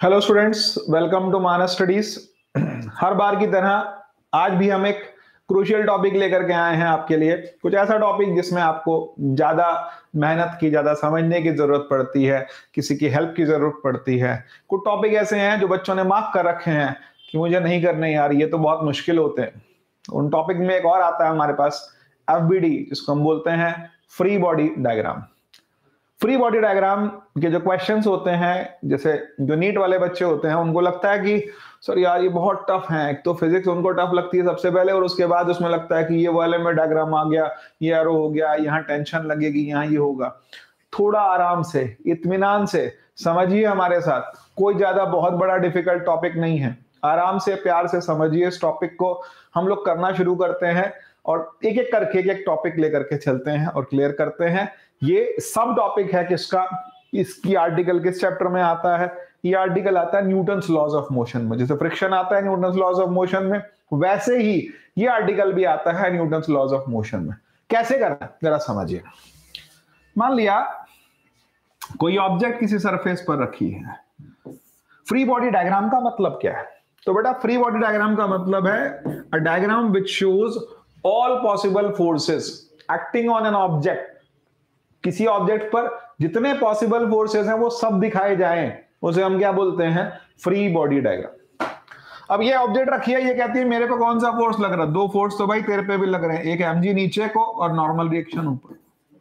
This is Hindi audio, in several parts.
Hello students, welcome to Manas studies. हर बार की तरह आज भी हम एक क्रूशियल टॉपिक लेकर के आए हैं आपके लिए। कुछ ऐसा टॉपिक जिसमें आपको ज्यादा मेहनत की, ज्यादा समझने की जरूरत पड़ती है, किसी की हेल्प की जरूरत पड़ती है। कुछ टॉपिक ऐसे हैं जो बच्चों ने मार्क कर रखे हैं कि मुझे नहीं करने यार, ये तो बहुत मुश्किल होते हैं। उन टॉपिक में एक और आता है हमारे पास FBD, जिसको हम बोलते हैं free body diagram. Free body diagram के जो क्वेश्चंस होते हैं, जैसे जो नीट वाले बच्चे होते हैं, उनको लगता है कि सर यार ये बहुत टफ है। एक तो फिजिक्स उनको टफ लगती है सबसे पहले, और उसके बाद उसमें लगता है कि ये वाले में डायग्राम आ गया, ये एरो हो गया, यहाँ टेंशन लगेगी, यहाँ ये होगा। थोड़ा आराम से, इत्मीनान से समझिए हमारे साथ। कोई ज्यादा बहुत बड़ा डिफिकल्ट टॉपिक नहीं है। आराम से, प्यार से समझिए इस टॉपिक को। हम लोग करना शुरू करते हैं और एक एक करके एक टॉपिक लेकर के चलते हैं और क्लियर करते हैं। ये सब टॉपिक है किसका, इसकी आर्टिकल किस चैप्टर में आता है? ये आर्टिकल आता है न्यूटन्स लॉज ऑफ मोशन में। जैसे फ्रिक्शन आता है न्यूटन्स लॉज ऑफ मोशन में, वैसे ही ये आर्टिकल भी आता है न्यूटन्स लॉज ऑफ मोशन में। कैसे करना है जरा समझिए। मान लिया कोई ऑब्जेक्ट किसी सरफेस पर रखी है। फ्री बॉडी डायग्राम का मतलब क्या है? तो बेटा फ्री बॉडी डायग्राम का मतलब है a diagram which shows all possible forces acting on an object. किसी ऑब्जेक्ट पर जितने पॉसिबल फोर्सेस हैं वो सब दिखाए जाएं, उसे हम क्या बोलते हैं? Free body diagram. अब ये ऑब्जेक्ट रखी है, ये कहती है मेरे पे कौन सा फोर्स लग रहा है? दो फोर्स तो भाई तेरे पे भी लग रहे हैं, एक mg नीचे को और नॉर्मल रिएक्शन ऊपर।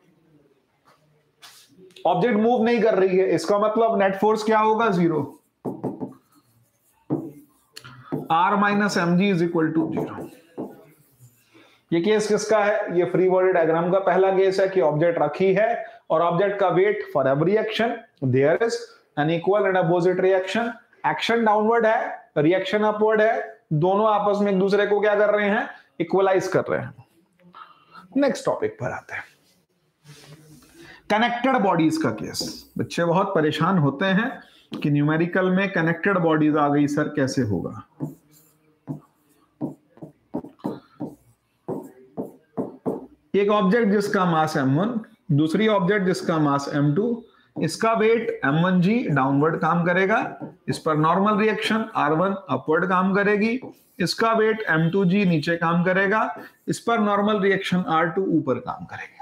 ऑब्जेक्ट मूव नहीं कर रही है, इसका मतलब नेट फोर्स क्या होगा? 0। r minus mg is equal to 0। ये केस किसका है? ये फ्री बॉडी डायग्राम का पहला केस है कि ऑब्जेक्ट रखी है और ऑब्जेक्ट का weight for every action there is an equal and opposite reaction. Action downward है, रिएक्शन अपवर्ड है, दोनों आपस में एक दूसरे को क्या कर रहे हैं? इक्वलाइज कर रहे हैं। नेक्स्ट टॉपिक पर आते हैं, कनेक्टेड बॉडीज का केस। बच्चे बहुत परेशान होते हैं कि न्यूमेरिकल में कनेक्टेड बॉडीज आ गई सर, कैसे होगा? एक ऑब्जेक्ट जिसका मास m1, दूसरी ऑब्जेक्ट जिसका मास m2, इसका वेट m1g डाउनवर्ड काम करेगा, इस पर नॉर्मल रिएक्शन r1 अपवर्ड काम करेगी, इसका वेट m2g नीचे काम करेगा, इस पर नॉर्मल रिएक्शन r2 ऊपर काम करेगी।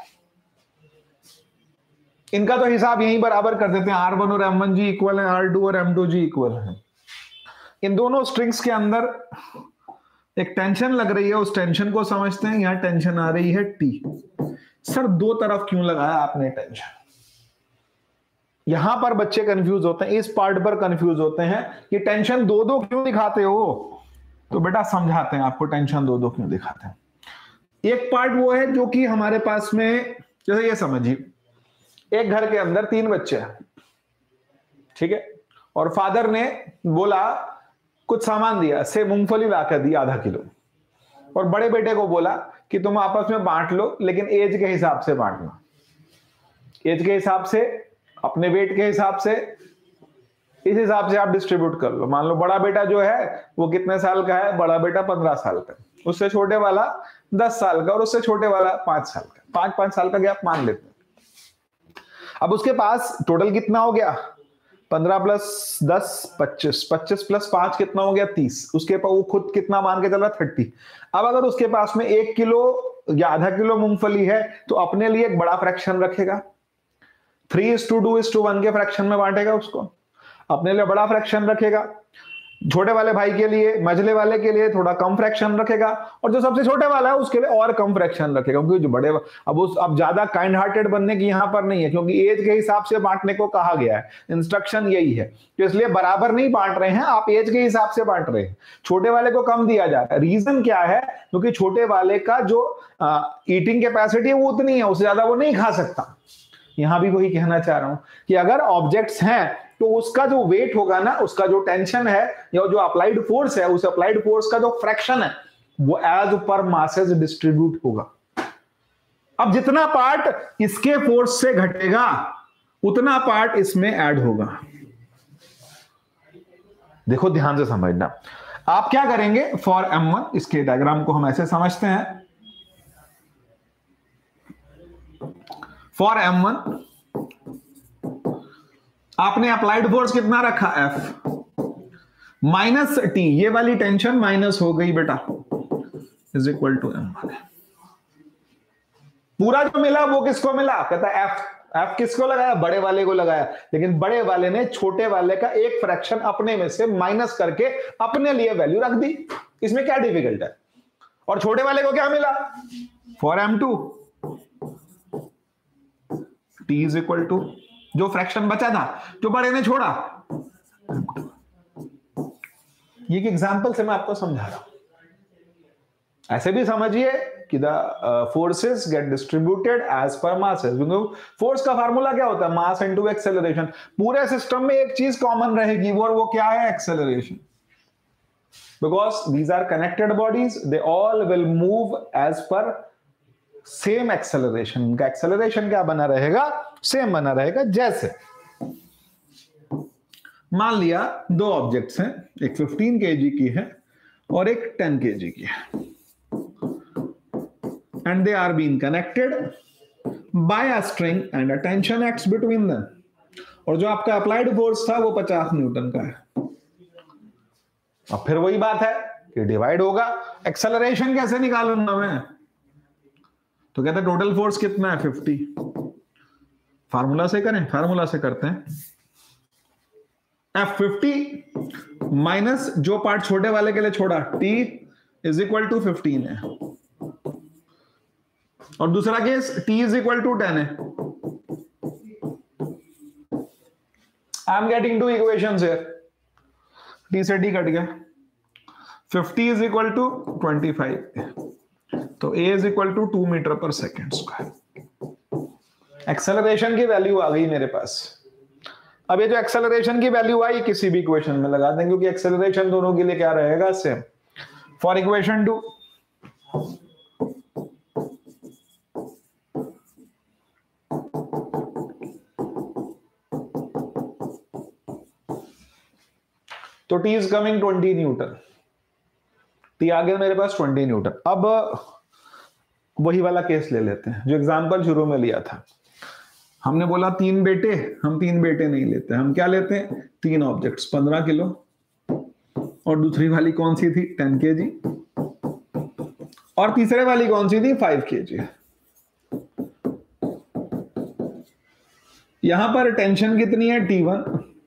इनका तो हिसाब यहीं बराबर कर देते हैं, r1 और m1g इक्वल है, r2 और m2g इक्वल है। इन दोनों स्ट्रिंग्स के अंदर एक टेंशन लग रही है, उस टेंशन को समझते हैं। यहां टेंशन आ रही है T। सर दो तरफ क्यों लगाया आपने टेंशन? यहां पर बच्चे कंफ्यूज होते हैं, इस पार्ट पर कंफ्यूज होते हैं कि टेंशन दो दो क्यों दिखाते हो? तो बेटा समझाते हैं आपको टेंशन दो दो क्यों दिखाते हैं। एक पार्ट वो है जो कि हमारे पास में, जैसे ये समझिए, एक घर के अंदर 3 बच्चे हैं, ठीक है, और फादर ने बोला कुछ सामान दिया, से मूंगफली लाकर दी आधा किलो, और बड़े बेटे को बोला कि तुम आपस में बांट लो, लेकिन एज के हिसाब से बांटना। एज के हिसाब से, अपने वेट के हिसाब से, इस हिसाब से आप डिस्ट्रीब्यूट कर लो। मान लो बड़ा बेटा जो है वो कितने साल का है? बड़ा बेटा 15 साल का, उससे छोटे वाला 10 साल का, और उससे छोटे वाला 5 साल का। 5-5 साल का गैप मान लेते हैं। अब उसके पास टोटल कितना हो गया? 15 प्लस 10 25, 25 प्लस 5 कितना हो गया? 30। उसके पास वो खुद कितना मान के चल रहा? 30। अब अगर उसके पास में 1 किलो या आधा किलो मूंगफली है तो अपने लिए एक बड़ा फ्रैक्शन रखेगा, 3:2:1 के फ्रैक्शन में बांटेगा उसको, अपने लिए बड़ा फ्रैक्शन रखेगा। छोटे वाले भाई के लिए, मझले वाले के लिए थोड़ा कम फ्रैक्शन रखेगा, और जो सबसे छोटे वाला है उसके लिए और कम फ्रैक्शन रखेगा, क्योंकि जो बड़े, अब ज्यादा काइंड हार्टेड बनने की यहां पर नहीं है, क्योंकि एज के हिसाब से बांटने को कहा गया है, इंस्ट्रक्शन यही है। तो इसलिए बराबर नहीं बांट रहे हैं, आप एज के हिसाब से बांट रहे हैं। छोटे वाले को कम दिया जा रहा है। रीजन क्या है? क्योंकि छोटे वाले का जो ईटिंग कैपेसिटी है वो उतनी है, उससे ज्यादा वो नहीं खा सकता। यहां भी वही कहना चाह रहा हूं कि अगर ऑब्जेक्ट्स हैं तो उसका जो वेट होगा ना, उसका जो टेंशन है या जो अप्लाइड फोर्स है, उस अप्लाइड फोर्स का जो फ्रैक्शन है वो एज पर मासेस डिस्ट्रीब्यूट होगा। अब जितना पार्ट इसके फोर्स से घटेगा उतना पार्ट इसमें ऐड होगा। देखो ध्यान से समझना। आप क्या करेंगे? फॉर m1, इसके डायग्राम को हम ऐसे समझते हैं, फॉर m1 आपने अप्लाइड फोर्स कितना रखा? F। माइनस टी, ये वाली टेंशन माइनस हो गई बेटा, इज इक्वल टू m1। पूरा जो मिला वो किसको मिला, कहता है एफ। एफ किसको लगाया, बड़े वाले को लगाया, लेकिन बड़े वाले ने छोटे वाले का एक फ्रैक्शन अपने में से माइनस करके अपने लिए वैल्यू रख दी, इसमें क्या डिफिकल्ट है। और छोटे वाले को क्या मिला, for m2 t is equal to, जो फ्रैक्शन बचा था जो बड़े ने छोड़ा। ये एक एग्जांपल से मैं आपको समझा रहा हूं। ऐसे भी समझिए कि the forces get distributed as per masses. Force का फार्मूला क्या होता है, मास इनटू एक्सेलरेशन। पूरे सिस्टम में एक चीज कॉमन रहेगी, वो क्या है, acceleration. Because these are connected bodies, they all will move as per same acceleration. उनका एक्सेलरेशन क्या बना रहेगा, सेम बना रहेगा। जैसे मान लिया दो ऑब्जेक्ट्स हैं, एक 15 kg की है और एक 10 kg की है, and they are being connected by a string and a tension acts between them। और जो आपका अप्लाइड फोर्स था वो 50 न्यूटन का है। अब फिर वही बात है कि डिवाइड होगा, एक्सेलरेशन कैसे निकालूंगा मैं, तो कहते हैं टोटल फोर्स कितना है 50। फार्मूला से करें, फार्मूला से करते हैं, F50 माइनस जो पार्ट छोटे वाले के लिए छोड़ा T इज इक्वल टू 15 है, और दूसरा case T is equal to 10 है। I am getting two equations here, T से D कट गया, 50 इज इक्वल टू 25, तो A is equal to 2 metre पर सेकेंड स्क्वायर। एक्सेलरेशन की वैल्यू आ गई मेरे पास। अब ये जो एक्सेलरेशन की वैल्यू आई किसी भी इक्वेशन में लगा दें, क्योंकि एक्सेलरेशन दोनों के लिए क्या रहेगा, सेम। फॉर इक्वेशन 2, तो T is coming 20 newton, T आ गया मेरे पास 20 न्यूटन। अब वही वाला केस ले लेते हैं जो एग्जांपल शुरू में लिया था। हमने बोला 3 बेटे, हम 3 बेटे नहीं लेते, हम क्या लेते हैं, 3 ऑब्जेक्ट्स 15 किलो, और दूसरी वाली कौन सी थी 10 kg, और तीसरे वाली कौन सी थी 5 kg। यहां पर टेंशन कितनी है T1,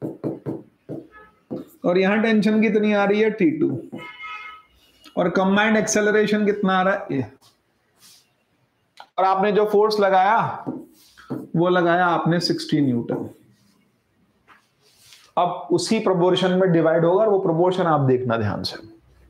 और यहां टेंशन कितनी आ रही है T2, और कंबाइंड एक्सेलरेशन कितना आ रहा है, और आपने जो फोर्स लगाया वो लगाया आपने 60 न्यूटन। अब उसी प्रोपोर्शन में डिवाइड होगा, और वो प्रोपोर्शन आप देखना ध्यान से।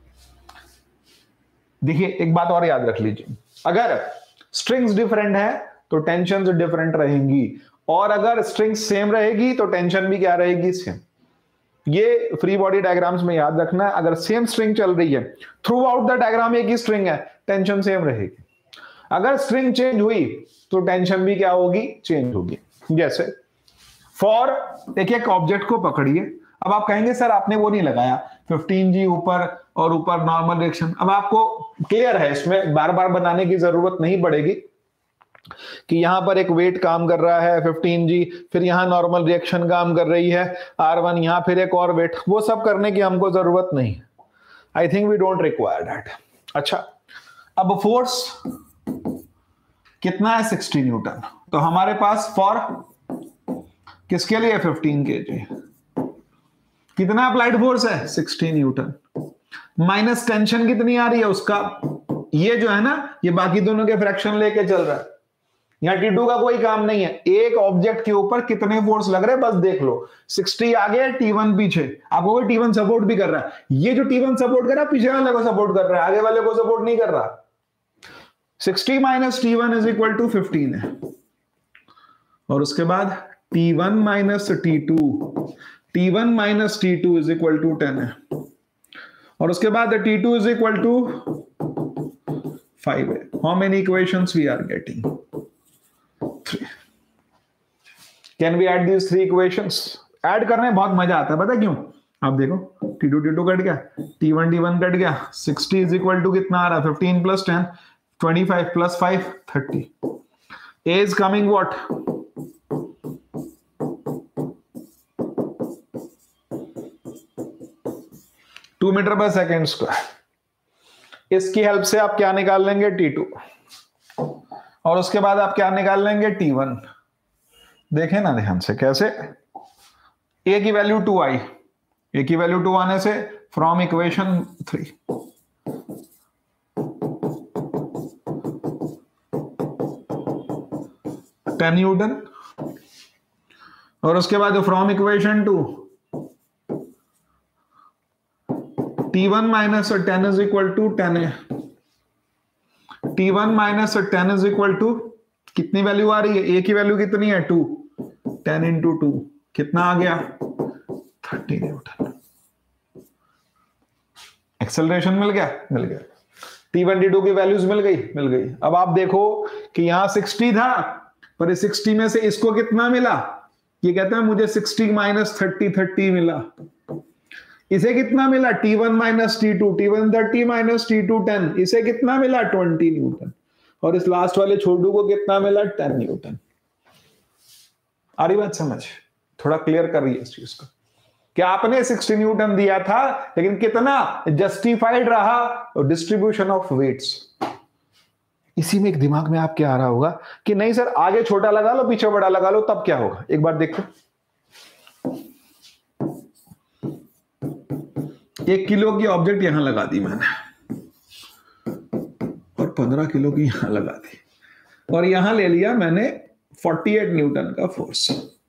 देखिए एक बात और याद रख लीजिए, अगर स्ट्रिंग्स डिफरेंट है तो टेंशन डिफरेंट रहेंगी, और अगर स्ट्रिंग्स सेम रहेगी तो टेंशन भी क्या रहेगी, सेम। ये फ्री बॉडी डायग्राम्स में याद रखना है। अगर सेम स्ट्रिंग चल रही है, थ्रू आउट द डायग्राम एक ही स्ट्रिंग है, टेंशन सेम रहेगी। अगर स्ट्रिंग चेंज हुई तो टेंशन भी क्या होगी, चेंज होगी। जैसे फॉर एक ऑब्जेक्ट को पकड़िए, अब आप कहेंगे सर आपने वो नहीं लगाया 15G ऊपर और ऊपर नॉर्मल रिएक्शन। अब आपको क्लियर है, इसमें बार बार बनाने की जरूरत नहीं पड़ेगी कि यहां पर एक वेट काम कर रहा है 15G, फिर यहां नॉर्मल रिएक्शन काम कर रही है R1, यहां फिर एक और वेट, वो सब करने की हमको जरूरत नहीं। I think we don't require that. अच्छा, अब फोर्स कितना है 60 न्यूटन, तो हमारे पास फॉर किसके लिए 15 kg, कितना अप्लाइड फोर्स है 60 न्यूटन, माइनस टेंशन कितनी आ रही है उसका, ये जो है ना, ये बाकी दोनों के फ्रैक्शन लेके चल रहा है। यहां T2 का कोई काम नहीं है, एक ऑब्जेक्ट के ऊपर कितने फोर्स लग रहे हैं बस देख लो। 60 आगे, T1 पीछे, आपको T1 सपोर्ट भी कर रहा है। ये जो T1 सपोर्ट कर रहा है पीछे वाले को सपोर्ट कर रहा है, आगे वाले को सपोर्ट नहीं कर रहा। 60 minus T1 is equal to 15 है, और उसके बाद T1 minus T2, T1 minus T2 is equal to 10 है, और उसके बाद T2 इज इक्वल टू 5 है। How many equations we are getting, 3। Can we add these 3 equations? Add करने में बहुत मजा आता है, पता क्यों? आप देखो T2 कट गया, T1 कट गया, 60 इज इक्वल टू कितना आ रहा है 15 plus 10, 25 plus 5, 30. A is coming what? 2 metre पर सेकेंड स्क्वायर। इसकी हेल्प से आप क्या निकाल लेंगे, T2, और उसके बाद आप क्या निकाल लेंगे, T1। देखें ना ध्यान से कैसे, ए की वैल्यू 2 आई, ए की वैल्यू 2 आने से फ्रॉम इक्वेशन 3 10 न्यूटन, और उसके बाद from equation 2 T1 minus 10 is equal to 10 T1 minus 10 is equal to कितनी वैल्यू आ रही है, ए की वैल्यू कितनी है 2, 10 इंटू 2 कितना आ गया 30 न्यूटन। एक्सेलरेशन मिल गया, मिल गया। T1 T2 की वैल्यूज मिल गई, मिल गई। अब आप देखो कि यहां 60 था, पर इस 60 में से इसको कितना मिला, ये कहता है मुझे 60 माइनस 30 मिला। इसे कितना मिला, T1 minus T2, T1 30 minus T2 10, इसे कितना मिला 20 न्यूटन, और इस लास्ट वाले छोटू को कितना मिला 10 न्यूटन। आ रही बात समझ, थोड़ा क्लियर कर रही है इस चीज को कि आपने 60 न्यूटन दिया था, लेकिन कितना जस्टिफाइड रहा डिस्ट्रीब्यूशन ऑफ वेट्स। इसी में एक दिमाग में आपके आ रहा होगा कि नहीं सर आगे छोटा लगा लो पीछे बड़ा लगा लो तब क्या होगा। एक बार देखो, 1 किलो की ऑब्जेक्ट यहां लगा दी मैंने, और 15 किलो की यहां लगा दी, और यहां ले लिया मैंने 48 न्यूटन का फोर्स।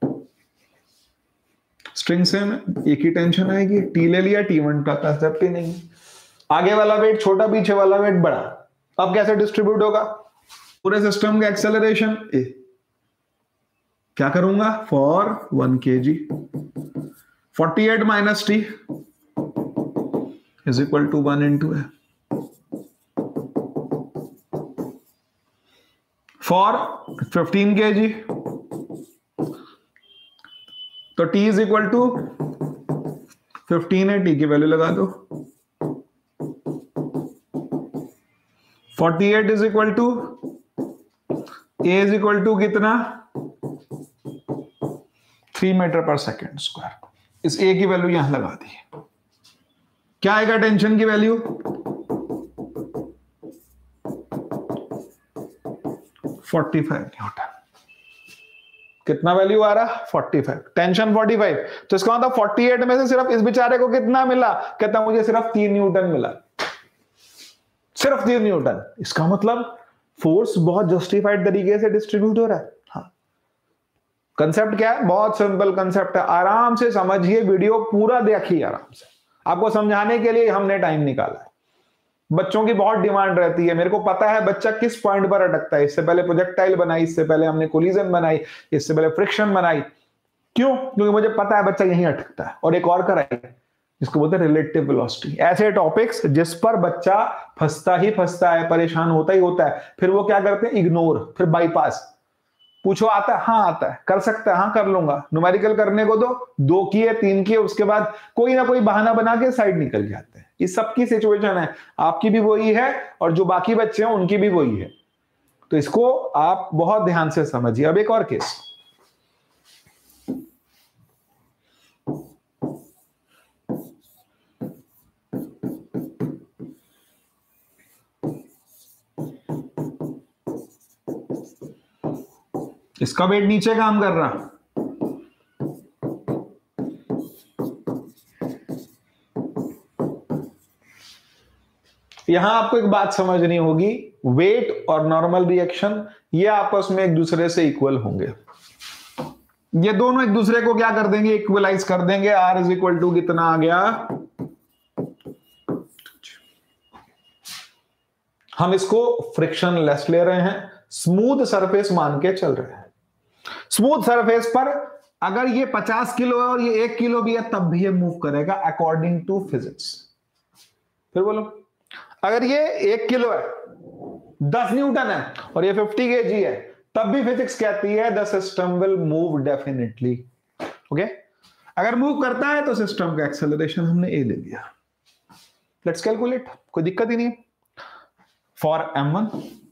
स्ट्रिंग से एक ही टेंशन आएगी, टी ले लिया, T1 का कंसेप्ट ही नहीं। आगे वाला वेट छोटा पीछे वाला वेट बड़ा, अब कैसे डिस्ट्रीब्यूट होगा पूरे सिस्टम का एक्सेलरेशन। क्या करूंगा, for 1 kg 48 minus T is equal to 1 into A. For 15 kg तो T इज इक्वल टू 15 है, T की वैल्यू लगा दो। 48 is equal to A is equal to कितना 3 मीटर पर सेकेंड स्क्वायर। इस A की वैल्यू यहां लगा दी। क्या आएगा टेंशन की वैल्यू 45 न्यूटन। कितना वैल्यू आ रहा 45, टेंशन 45। तो इसका मतलब 48 में से सिर्फ इस बेचारे को कितना मिला, कहता मुझे सिर्फ 3 न्यूटन मिला, सिर्फ 3 न्यूटन। इसका मतलब फोर्स बहुत जस्टिफाइड तरीके से डिस्ट्रीब्यूट हो रहा है। हाँ, कंसेप्ट क्या है, बहुत सिंपल कंसेप्ट है, आराम से समझिए, वीडियो पूरा देखिए आराम से। आपको समझाने के लिए हमने टाइम निकाला है। बच्चों की बहुत डिमांड रहती है, मेरे को पता है बच्चा किस पॉइंट पर अटकता है। इससे पहले प्रोजेक्टाइल बनाई, इससे पहले हमने कोलिजन बनाई, इससे पहले फ्रिक्शन बनाई। क्यों? क्योंकि मुझे पता है बच्चा यहीं अटकता है। और एक और कराई जिसको बोलते हैं रिलेटिव वेलोसिटी। ऐसे टॉपिक्स जिस पर बच्चा फंसता ही फंसता है, परेशान होता ही होता है, फिर वो क्या करते हैं, इग्नोर, फिर बाईपास। पूछो आता है, हाँ आता है, कर सकता है, हाँ कर लूंगा, न्यूमेरिकल करने को दो, 2 किए 3 किए, उसके बाद कोई ना कोई बहाना बना के साइड निकल जाते हैं। ये सबकी सिचुएशन है, आपकी भी वही है और जो बाकी बच्चे हैं उनकी भी वही है। तो इसको आप बहुत ध्यान से समझिए। अब एक और केस, इसका वेट नीचे काम कर रहा, यहां आपको एक बात समझनी होगी, वेट और नॉर्मल रिएक्शन ये आपस में एक दूसरे से इक्वल होंगे। ये दोनों एक दूसरे को क्या कर देंगे, इक्वलाइज कर देंगे। R इज इक्वल टू कितना आ गया, हम इसको फ्रिक्शन लेस ले रहे हैं, स्मूथ सरफेस मान के चल रहे हैं। स्मूथ सरफेस पर अगर ये 50 किलो है और ये 1 किलो भी है तब भी ये मूव करेगा अकॉर्डिंग टू फिजिक्स। फिर बोलो, अगर ये 1 किलो है, 10 न्यूटन है और ये 50 kg है, तब भी फिजिक्स कहती है the system will move definitely. Okay, अगर मूव करता है तो सिस्टम का एक्सेलरेशन हमने ए ले लिया। लेट्स कैलकुलेट, कोई दिक्कत ही नहीं। फॉर m1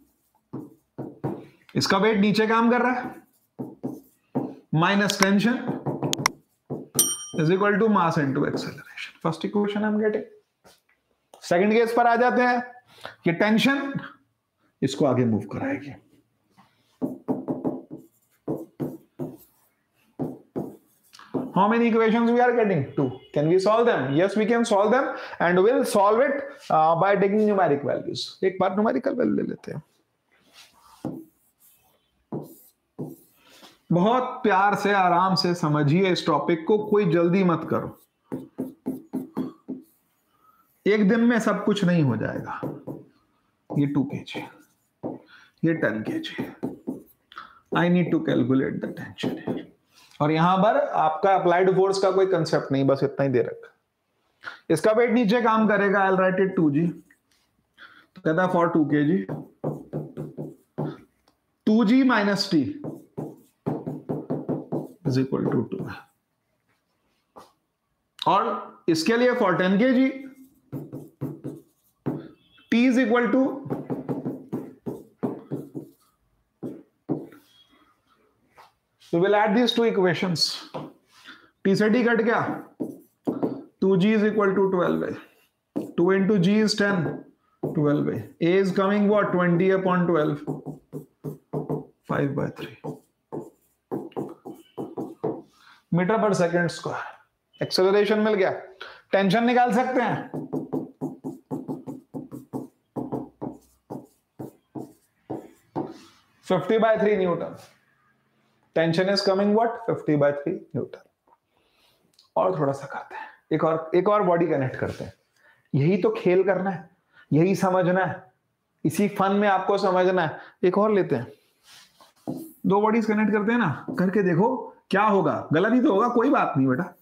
इसका वेट नीचे काम कर रहा है, minus tension is equal to mass into acceleration. First equation हम गेटिंग। सेकंड केस पर आ जाते हैं कि टेंशन इसको आगे मूव कराएगी। How many equations we are getting? 2. Can we solve them? Yes, we can solve them, and we'll solve it by taking numeric values. एक बार numerical value ले लेते हैं। बहुत प्यार से आराम से समझिए इस टॉपिक को, कोई जल्दी मत करो। एक दिन में सब कुछ नहीं हो जाएगा। ये 2 kg, ये 10 kg। I need to calculate the tension here. और यहां पर आपका अप्लाइड फोर्स का कोई कंसेप्ट नहीं, बस इतना ही दे रखा। इसका वेट नीचे काम करेगा, I'll write it 2g। तो कहता है for 2 kg 2g minus T is equal to 2। और इसके लिए for 10 kg T is equal to So we'll add these two equations. T से T कट गया, 2g is equal to 12 by 2 into g is 10, 12 by a is coming what 20 upon 12, 5 by 3 metre पर सेकेंड स्क्वायर। एक्सेलरेशन मिल गया, टेंशन निकाल सकते हैं। Fifty by 3 newton. Tension is coming what 50 by 3 newton. और थोड़ा सा करते हैं, एक और बॉडी कनेक्ट करते हैं। यही तो खेल करना है, यही समझना है, इसी फन में आपको समझना है। एक और लेते हैं, 2 बॉडीज कनेक्ट करते हैं ना, करके देखो क्या होगा। गलत ही तो होगा, कोई बात नहीं बेटा,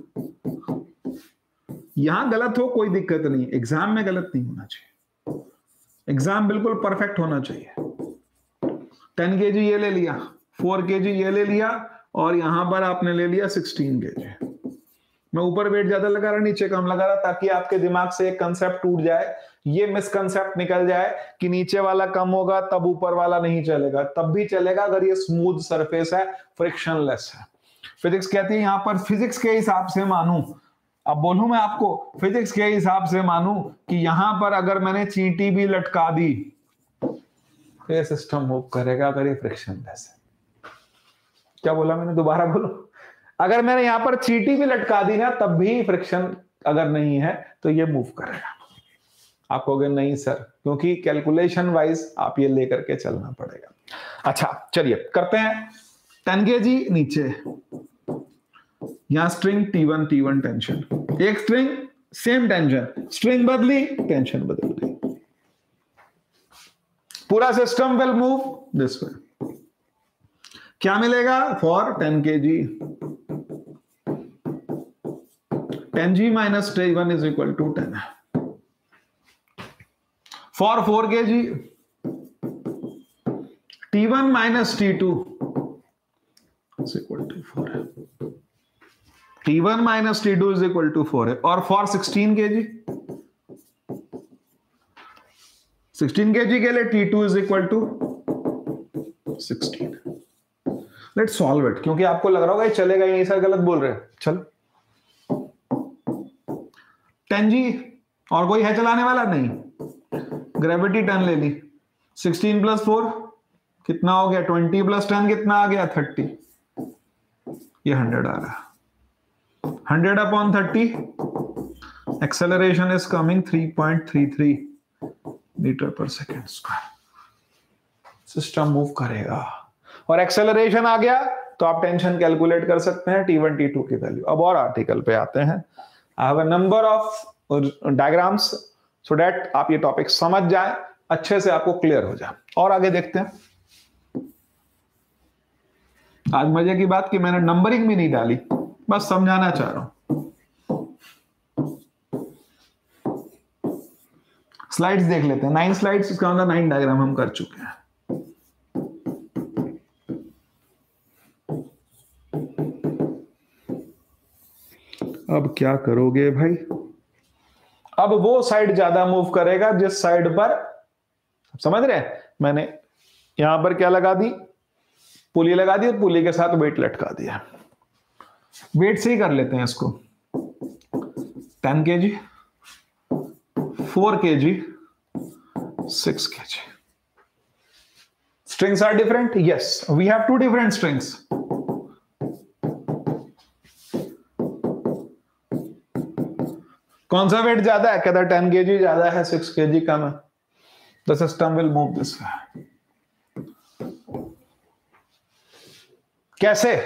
यहां गलत हो कोई दिक्कत नहीं, एग्जाम में गलत नहीं होना चाहिए, एग्जाम बिल्कुल परफेक्ट होना चाहिए। 10 kg ये ले लिया, 4 kg ये ले लिया, और यहां पर आपने ले लिया 16 kg। मैं ऊपर वेट ज्यादा लगा रहा, नीचे कम लगा रहा, ताकि आपके दिमाग से एक कंसेप्ट टूट जाए, ये मिसकंसेप्ट निकल जाए कि नीचे वाला कम होगा तब ऊपर वाला नहीं चलेगा। तब भी चलेगा अगर ये स्मूथ सरफेस है, फ्रिक्शनलेस है। फिजिक्स कहती है यहां पर फिजिक्स के हिसाब से मानूं, अब बोलूं मैं आपको फिजिक्स के हिसाब से मानूं कि यहां पर अगर मैंने चींटी भी लटका दी तो ये सिस्टम मूव करेगा अगर ये फ्रिक्शनलेस है। क्या बोला मैंने, दोबारा बोलो। अगर मैंने यहां पर चींटी भी लटका दी ना तब भी फ्रिक्शन अगर नहीं है तो ये मूव करेगा। आप कहोगे नहीं सर, क्योंकि कैलकुलेशन वाइज आप ये लेकर के चलना पड़ेगा। अच्छा चलिए करते हैं। 10 kg नीचे, यहां स्ट्रिंग T1 टेंशन, एक स्ट्रिंग सेम टेंशन, स्ट्रिंग बदली टेंशन बदल गई, पूरा system will move this way. क्या मिलेगा for 10 kg 10g minus T1 is equal to 10। For 4 kg T1 minus T2 is equal to 4 है। T1 minus T2 is equal to 4 है। और फॉर 16 kg के लिए T2 is equal to 16। Let's solve it, क्योंकि आपको लग रहा होगा ये चलेगा ही नहीं सर, गलत बोल रहे हैं। चलो 10g और कोई है चलाने वाला नहीं, ग्रेविटी 10 ले ली, 16 प्लस 4 कितना हो गया, 20 प्लस 10 कितना आ गया 30, ये 100 आ रहा, 100 upon 30, acceleration is coming 3.33 metre पर सेकेंड स्क्वायर। सिस्टम मूव करेगा और एक्सेलरेशन आ गया तो आप टेंशन कैलकुलेट कर सकते हैं T1 T2 की वैल्यू। अब और आर्टिकल पे आते हैं। I have a number of diagrams so that आप ये टॉपिक समझ जाए, अच्छे से आपको क्लियर हो जाए। और आगे देखते हैं। आज मजे की बात कि मैंने नंबरिंग भी नहीं डाली, बस समझाना चाह रहा हूं। स्लाइड्स देख लेते हैं, 9 स्लाइड्स, इसका मतलब 9 डायग्राम हम कर चुके हैं। अब क्या करोगे भाई, अब वो साइड ज्यादा मूव करेगा जिस साइड पर, समझ रहे हैं, मैंने यहां पर क्या लगा दी, पुली लगा दी, पुली के साथ वेट लटका दिया। वेट से ही कर लेते हैं इसको। 10 kg 4 kg, 6 kg. Strings are different? Yes, we have two different strings. कौन सा वेट ज्यादा है? कहता 10 kg ज्यादा है, 6 kg कम है. The system will move this way. कैसे?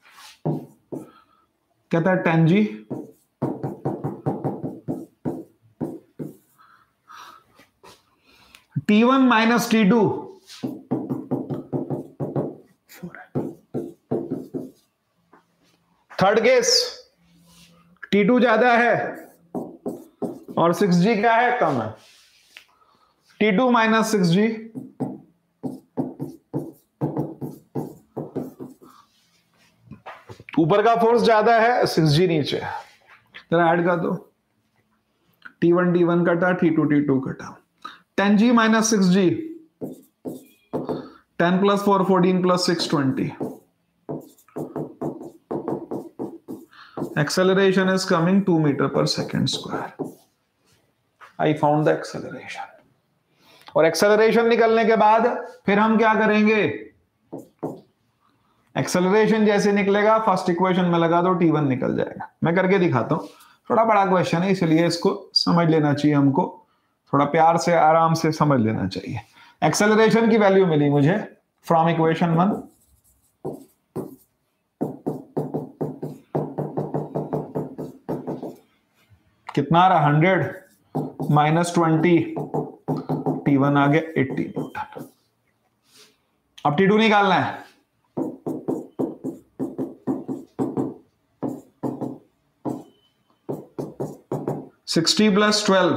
कहता है 10G T1 minus T2 third case T2 ज्यादा है और 6G क्या है? कम है. T2 माइनस 6G ऊपर का फोर्स ज्यादा है, 6G नीचे. जरा ऐड कर दो. T1 T1 कटा, T2 T2 कटा. 10G minus 6G 10 plus 4 14 plus 6 20. Acceleration is coming 2 meter per second square. I found the acceleration. और acceleration निकलने के बाद फिर हम क्या करेंगे? एक्सेलरेशन जैसे निकलेगा फर्स्ट इक्वेशन में लगा दो, T1 निकल जाएगा. मैं करके दिखाता हूं. थोड़ा बड़ा क्वेश्चन है इसलिए इसको समझ लेना चाहिए, हमको थोड़ा प्यार से आराम से समझ लेना चाहिए. एक्सेलरेशन की वैल्यू मिली मुझे फ्रॉम इक्वेशन 1. कितना रहा? 100 माइनस 20 T1 आ गया 80 न्यूटन. अब T2 निकालना है. $60 plus 12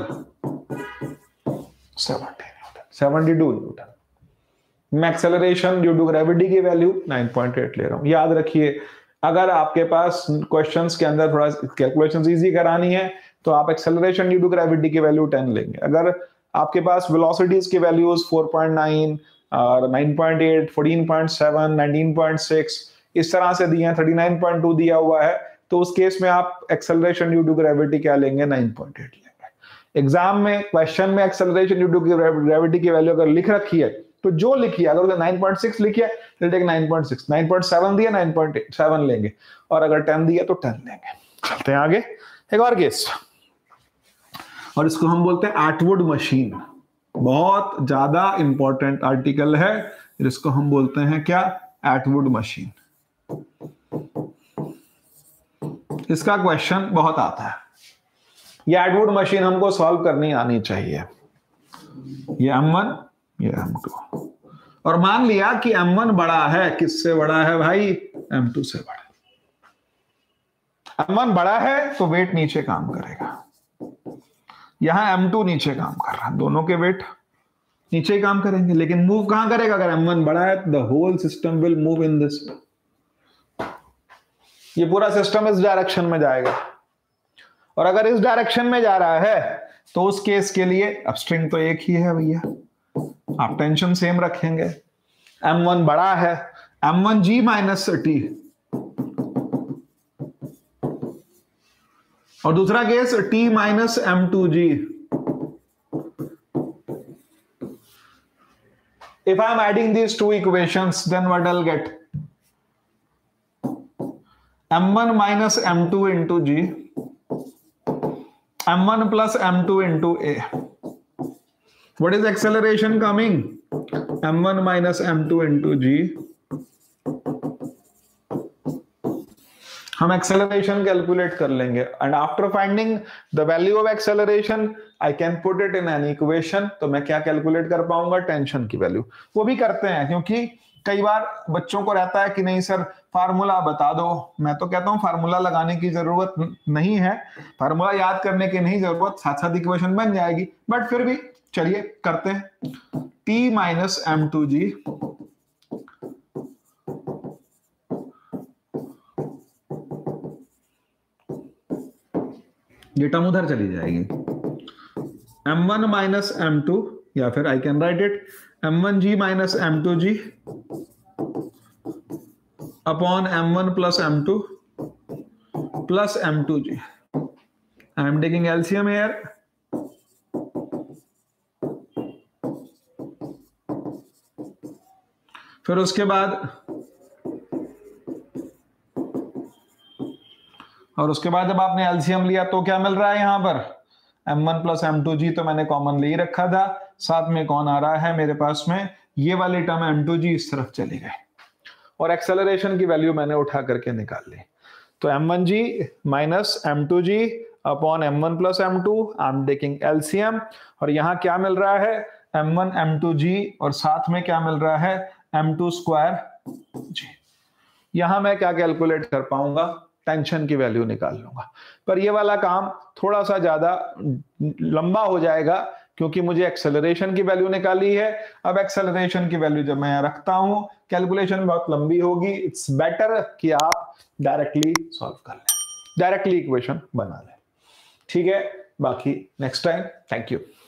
72 न्यूटन. मैं एक्सेलरेशन ड्यू टू ग्रेविटी की वैल्यू 9.8 ले रहा हूं. याद रखिए, अगर आपके पास क्वेश्चंस के अंदर थोड़ा कैलकुलेशंस इजी करानी है तो आप एक्सेलरेशन ड्यू टू ग्रेविटी की वैल्यू 10 लेंगे. अगर आपके पास वेलोसिटीज की वैल्यूज 4.9 और 9.8 14.7 19.6 इस तरह से दिए हैं, 39.2 दिया हुआ है, तो उस केस में आप एक्सेलरेशन ड्यू टू ग्रेविटी क्या लेंगे? 9.8 लेंगे. एग्जाम में क्वेश्चन में एक्सेलरेशन ड्यू टू ग्रेविटी की वैल्यू अगर लिख रखी है तो जो लिखी है, अगर उसने 9.6 लिखी है तो टेक 9.6. 9.7 दिया 9.7 लेंगे, और अगर 10 दिया तो 10 लेंगे. चलते हैं आगे. एक और केस, और इसको हम बोलते हैं एटवुड मशीन. बहुत ज्यादा इंपॉर्टेंट आर्टिकल है, जिसको हम बोलते हैं क्या? Atwood machine. इसका क्वेश्चन बहुत आता है. ये एटवुड मशीन हमको सॉल्व करनी आनी चाहिए. ये M1 ये M2, और मान लिया कि M1 बड़ा है. किससे बड़ा है भाई? M2 से बड़ा. M1 बड़ा है तो वेट नीचे काम करेगा. यहां M2 नीचे काम कर रहा है, दोनों के वेट नीचे ही काम करेंगे, लेकिन मूव कहां करेगा? अगर M1 बड़ा है the whole system will move in this. ये पूरा सिस्टम इस डायरेक्शन में जाएगा, और अगर इस डायरेक्शन में जा रहा है तो उस केस के लिए अब स्ट्रिंग तो एक ही है भैया, आप टेंशन सेम रखेंगे. M1 बड़ा है, M1G माइनस T, और दूसरा case T minus M2G. If I am adding these two equations, then what I'll get? M1 minus M2 into G, M1 plus M2 into A. What is acceleration coming? M1 minus M2 into G. हम एक्सेलरेशन कैलकुलेट कर लेंगे, and after finding the value of acceleration I can put it in an equation. तो मैं क्या कैलकुलेट कर पाऊंगा? टेंशन की वैल्यू. वो भी करते हैं, क्योंकि कई बार बच्चों को रहता है कि नहीं सर फार्मूला बता दो. मैं तो कहता हूं फार्मूला लगाने की जरूरत नहीं है, फार्मूला याद करने की नहीं जरूरत, साथ साथ इक्वेशन बन जाएगी. बट फिर भी चलिए करते हैं. T माइनस M2G ये टर्म उधर चली जाएगी. M1 माइनस M2, या फिर I can write it M1G minus M2G upon M1 plus M2 plus M2G. I am taking LCM here. फिर उसके बाद जब आपने एलसीएम लिया तो क्या मिल रहा है यहां पर, m1 प्लस m2g तो मैंने कॉमन ले ही रखा था, साथ में कौन आ रहा है मेरे पास में, ये वाली टर्म m2g इस तरफ चली गई, और एक्सेलरेशन की वैल्यू मैंने उठा करके निकाल ली। तो m1g minus m2g upon m1 plus m2, I am taking LCM, और यहां क्या मिल रहा है m1 m2g, और साथ में क्या मिल रहा है m2 स्क्वायर g। यहां मैं क्या कैलकुलेट कर पाऊंगा, टेंशन की वैल्यू निकाल लूंगा, पर ये वाला काम थोड़ा सा ज्यादा लंबा हो जाएगा क्योंकि मुझे एक्सेलरेशन की वैल्यू निकाली है। अब एक्सेलरेशन की वैल्यू जब मैं यहाँ रखता हूं, कैलकुलेशन बहुत लंबी होगी, इट्स बेटर कि आप डायरेक्टली सॉल्व कर लें, डायरेक्टली इक्वेशन बना लें। ठीक है, बाकी नेक्स्ट टाइम। Thank you.